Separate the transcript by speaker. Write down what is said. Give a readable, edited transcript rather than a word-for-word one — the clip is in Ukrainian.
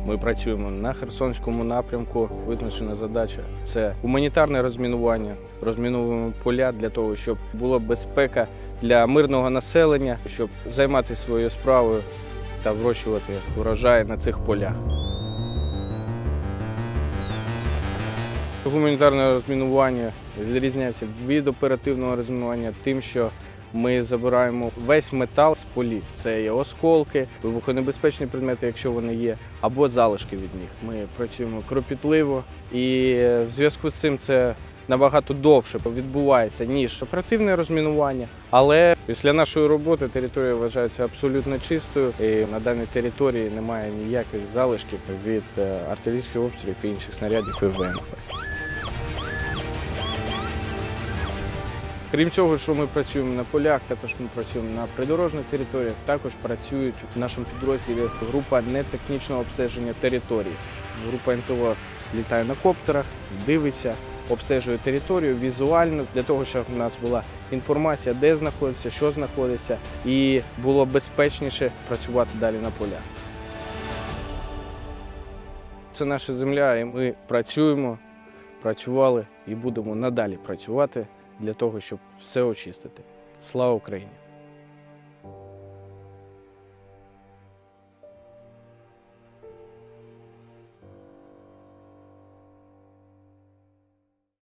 Speaker 1: Ми працюємо на Херсонському напрямку. Визначена задача – це гуманітарне розмінування. Розміновуємо поля для того, щоб була безпека для мирного населення, щоб займатися своєю справою та вирощувати врожай на цих полях. Гуманітарне розмінування відрізняється від оперативного розмінування тим, що ми забираємо весь метал з полів. Це є осколки, вибухонебезпечні предмети, якщо вони є, або залишки від них. Ми працюємо кропітливо і в зв'язку з цим це набагато довше відбувається, ніж оперативне розмінування. Але після нашої роботи територія вважається абсолютно чистою і на даній території немає ніяких залишків від артилерійських обстрілів і інших снарядів і ВМП. Крім цього, що ми працюємо на полях, також ми працюємо на придорожних територіях, також працюють в нашому підрозділі група нетехнічного обстеження території. Група НТО літає на коптерах, дивиться, обстежує територію візуально, для того, щоб у нас була інформація, де знаходиться, що знаходиться, і було безпечніше працювати далі на полях. Це наша земля, і ми працюємо, працювали і будемо надалі працювати для того, щоб все очистити. Слава Україні!